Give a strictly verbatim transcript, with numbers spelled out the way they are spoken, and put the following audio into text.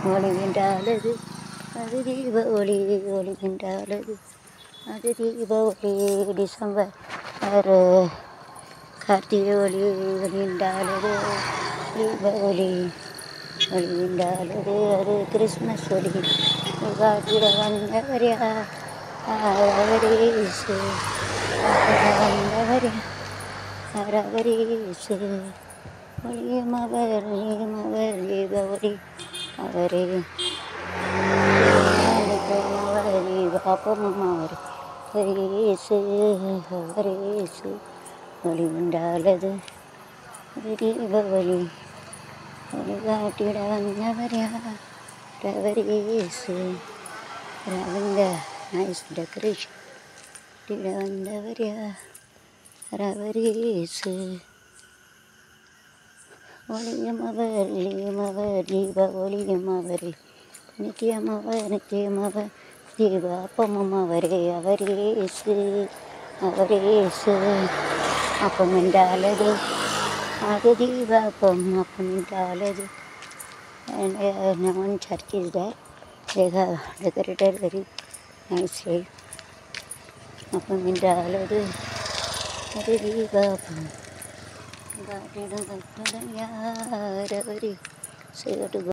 ஒளிகின்றாலது அது தீப ஒளி ஒளிகின்றாலது அது தீப ஒளி டிசம்பர் ஒரு கார்த்திகை ஒளி ஒளிகின்றாலது தீப ஒளி ஒளிகின்றாலது அது கிறிஸ்மஸ் ஒளி காட்டிட வந்தவர் யார் அவரேசு வந்தவர் யார் அவரேசு ஒளியும் அவர் ஒளியும் அவர் தீப ஒளி அவரே அவரே பாப்பமும் அவர் அவரேசு அவரேசு ஒளிகின்றாலது அது தீப ஒளி ஒளி காட்டிட வந்தவர் யார் அவரேசு ரவங்க நைஸ் டெக்கரேஷன் காட்டிட வந்தவர் யார் அவரேசு ஒளியும் அவர் ஒளியும் அவர் தீப ஒளியும் அவரே நித்தியம் அவர் நித்தியம் அவர் தீப அப்பமும் அவரே அவரேசு அவரேசு அப்பம் என்றாலது அது தீப அப்பம் அப்பம் என்றாலது and uh, now one church is there. They have decorated very nicely. அப்பம் என்றாலது அது தீப அப்பம் காட்டிடும் யார் அவரே